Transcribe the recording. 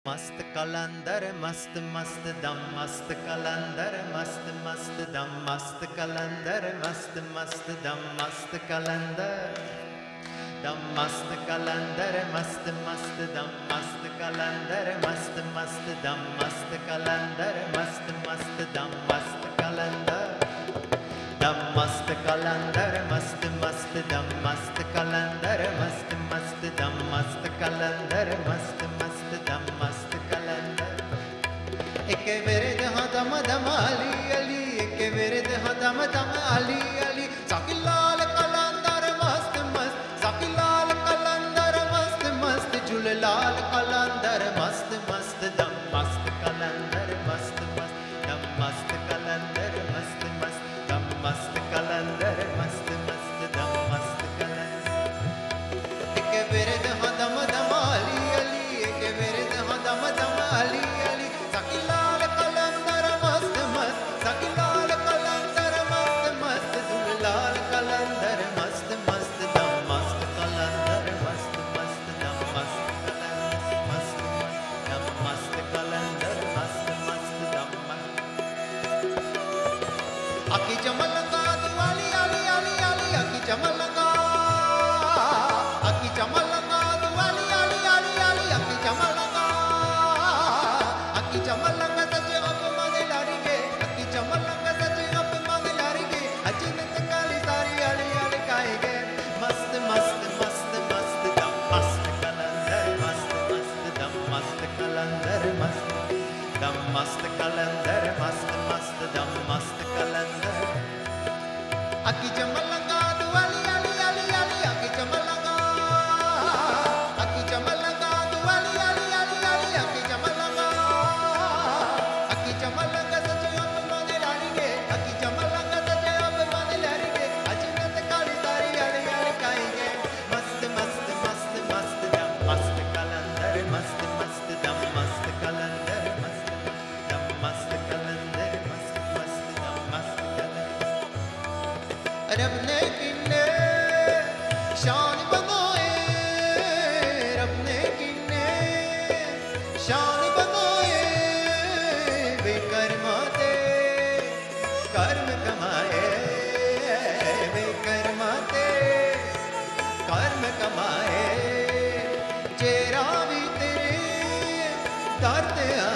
Mast kalandar, mast mast dam, mast kalandar, mast mast dam, mast kalandar, mast mast dam, mast kalandar. Dam mast kalandar, mast mast dam, mast kalandar, mast mast dam, mast kalandar, mast mast dam, mast kalandar. Dam mast kalandar, mast mast dam, mast kalandar, mast mast dam, mast kalandar, mast mast dam, mast kalandar. Ek virid ha dam dam ali ali, ek virid ha dam dam ali ali. Zakilal kalandar mast mast, zakilal kalandar mast mast, julal kalandar mast mast dam, mast kalandar mast mast dam, mast kalandar mast mast dam, mast kalandar mast mast dam, mast kalandar. Ek virid ha dam dam ali ali, ek virid ha dam dam ali ali. Zakilal kalandar mast mast, zakilal kalandar mast mast, julal kalandar mast mast dam, mast kalandar mast mast dam, mast kalandar mast dam, mast kalandar mast mast dam. Aki jamalanga duali ali ali ali, aki jamalanga, aki jamalanga duali ali ali ali, aki jamalanga, aki jamalanga saje ab mane larige, aki jamalanga saje ab mane larige, ajinat kali sari ali ali kaige, mast mast mast mast dam, mast kalandar mast mast dam, mast kalandar mast dam, mast kalandar mast mast dam, mast kalandar. Aki jamalanga duali ali ali ali, aki jamalanga, aki jamalanga duali ali ali ali, aki jamalanga, aki jamalanga saje ab mane larige, aki jamalanga saje ab mane larige, ajinat kali sari ali ali kaige, mast mast mast mast dam, mast kalandar mast mast dam, mast kalandar mast dam, mast kalandar mast mast dam, mast kalandar. रब ने किन्ने शान बनाए, रब ने किन्ने शान बनाए, बेकर्माते कर्म कमाए, बेकर्माते कर्म कमाए, जेरा भी तेरे दर्द